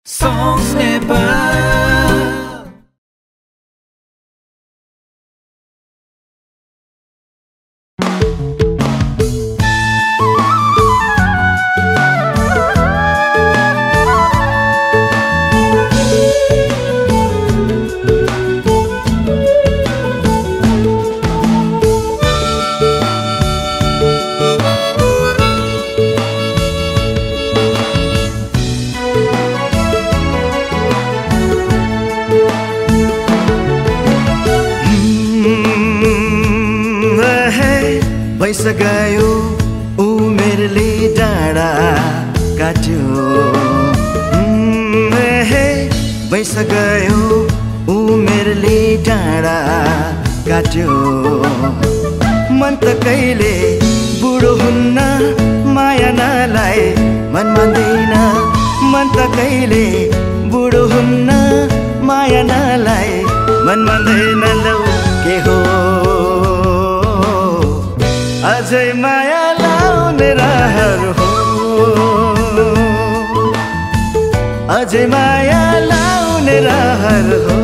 Songs Nepal. भइस गयो उमेरले डाँडा काट्यो भइस गयो उमेरले डाँडा काट्यो मन त कहिले बुढो हुन्न माया नलाई मन मान्दैन मन त कहिले बुढो हुन्न माया नलाई मन मान्दैन लौ के हो अझै माया लाउने रहर हो अझै माया लाउने रहर हो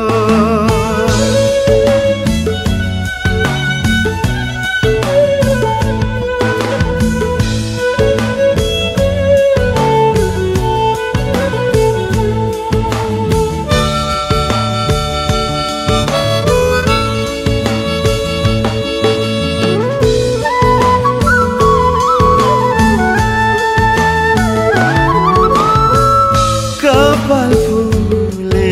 कपाल फुले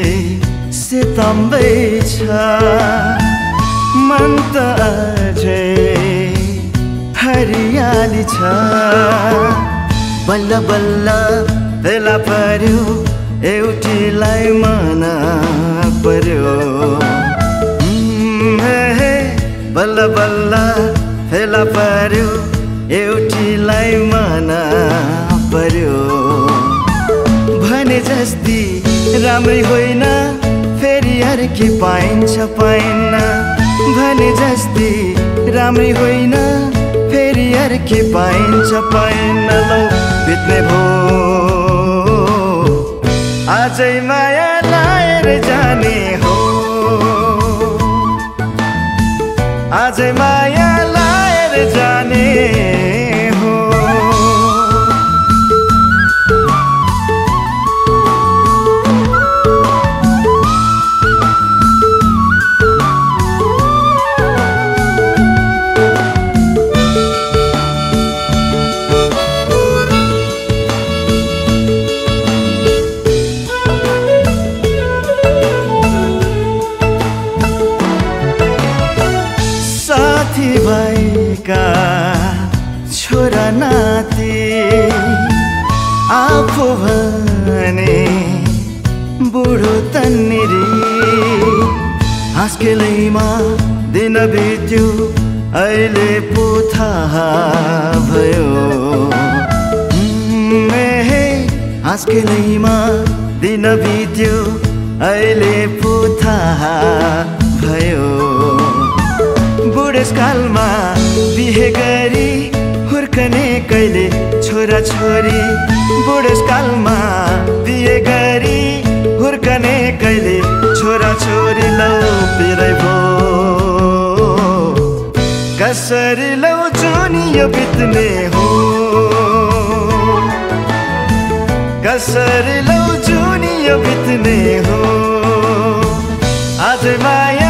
सितम्बै छ मन त अझै हरियाली छ बल्ल बल्ल फेला पर्यो एउटीलाई मन पर्यो बल्ल बल्ल फेला पर्यो एउटीलाई मन पर्यो भने जस्ती राम्रै होइन फेरि अर्की पाइन्छ पाइन्न भने जस्ती राम्रै होइन फेरि अर्की पाइन्छ पाइन्न लौ बित्ने भो आजै माया लाएर जाने हो आजै माया लाएर जाने साथी भाइका छोरा नाति आफू भने बुढो तन्निरी हाँस्केलैमा दिन बित्यो अहिले पो थाहा भयो हाँस्केलैमा दिन बित्यो अहिले पो थाहा भयो बुढेसकालमा बिहे गरी हुर्कने कहिले छोरा छोरी बुढेसकालमा बिहे गरी हुर्कने कहिले छोरा छोरी लौ पिरै भो कसरी लौ जुनी यो बित्ने हो कसरी लौ जुनी यो बित्ने हो आज माया